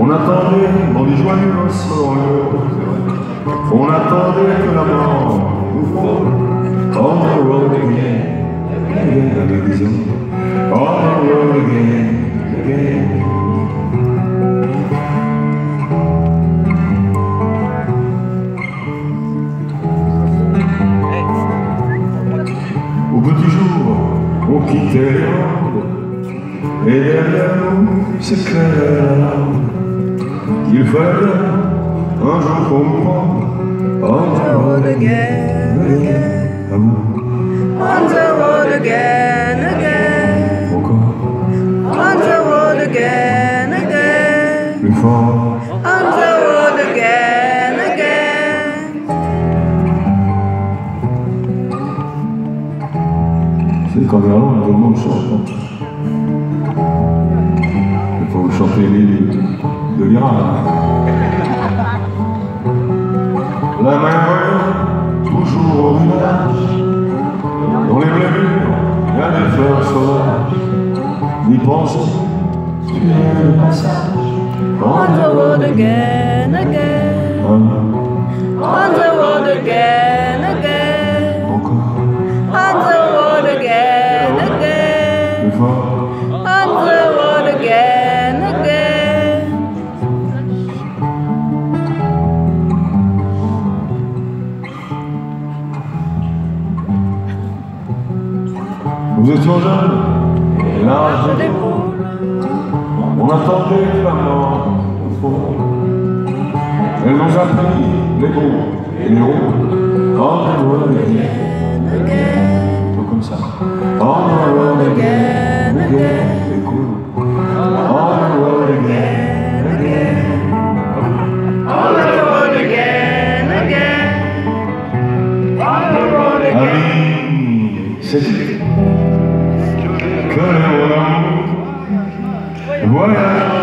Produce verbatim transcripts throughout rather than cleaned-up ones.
On attendait dans les joyeux soleils, on attendait que la mort nous frôle. On the road again, again, again, on the road again, again. Au petit jour, on quittait les routes, et derrière nous s'éclairait la larme. Il fallait un jour comprendre. On the road again, again. À vous. On the road again, again. Encore. On the road again, again. Plus fort. On the road again, again. C'est qu'en Irlande, tout le monde chante. Il faut chanter l'île de l'Iran. La main toujours au village. Dans les blés mûrs, il y a des fleurs sauvages. N'y pense tu es le passage. On the road again, again. Hein? On the road again, again. Encore. On the road again, again. Plus fort. On the road again, again. Nous étions jeunes et larges d'épaules. On attendait que la mort nous frôle. Elle nous a pris les beaux et les hauts. On the road again, Again, tout comme ça. On the road again, again. C'est cool. On the road again, again. on the road again, again. On the road again. Amis, c'est que le mon amour voyage.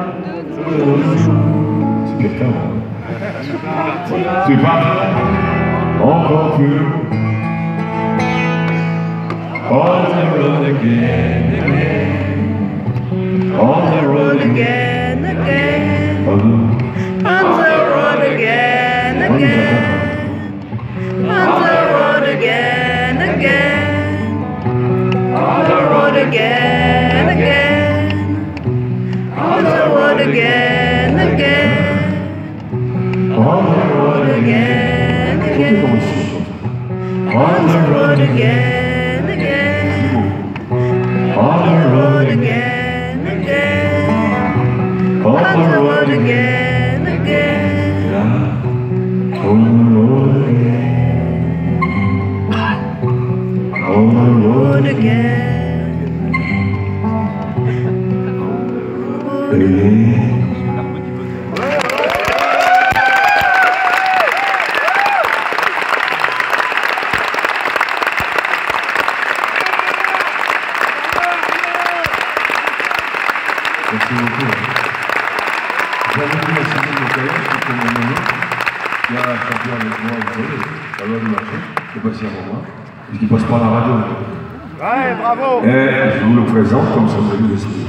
C'est quelqu'un. Tu pars encore plus loin. On the road again, again. On the road again. Again, again. On On the road again, again. On the road again, again. On the road again, again. On the road again, again. the road Again, again. On the road again, again. On the road Again, again. On On the the road road again. again, again. On the road again. On the road Road again. again. Merci beaucoup. J'ai remercié la Céline de Caillère, qui est mon ami, qui a chanté avec moi au soleil, à l'heure du marché, qui est passé avant moi, et qui passe par la radio. Ouais, bravo! Et je vous le présente comme son ami de